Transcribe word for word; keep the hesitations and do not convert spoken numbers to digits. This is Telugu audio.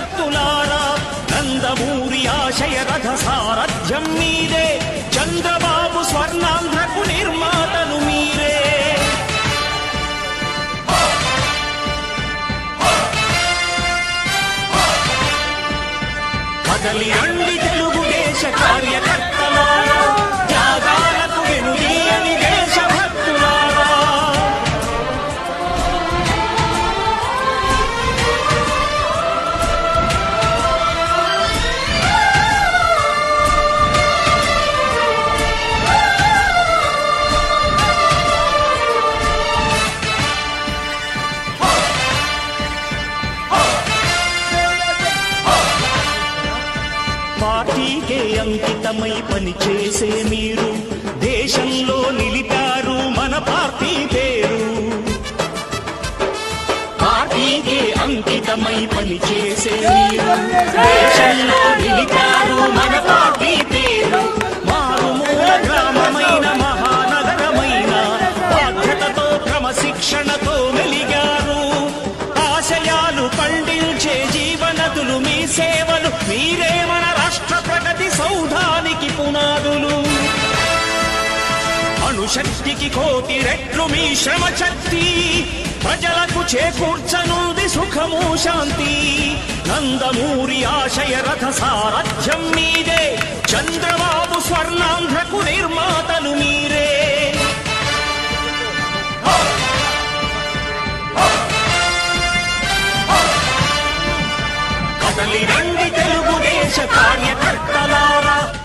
దేశభక్తులారా నందమూరి ఆశయ రథ సారథ్యం మీదే చంద్రబాబు స్వర్ణాంధ్రకు నిర్మాతలు మీరే కదలి రండి తెలుగుదేశ కార్యకర్తలారా త్యాగాలకు వెనుదీయని దేశభక్తులారా పార్టీకే అంకితమై పనిచేసే మీరు దేశంలో నిలిపారు మన పార్టీ పేరు పార్టీకే అంకితమై పనిచేసే మీరు దేశంలో నిలిపారు మన పార్టీ పేరు మారుమూల గ్రామమైన మహానగరమైన బాధ్యతతో క్రమశిక్షణతో వెలిగారు ఆశయాలు పండించే జీవనదులు మీ సేవలు మీరే మన రాష్ట్ర ప్రగతి సౌధానికి పునాదులు అణుశక్తికి కోటి రెట్లు మీ శ్రమ శక్తి ప్రజలకు చేకూర్చనుంది సుఖము శాంతి నందమూరి ఆశయ రథ సారథ్యం మీదే చంద్రబాబు స్వర్ణాంధ్ర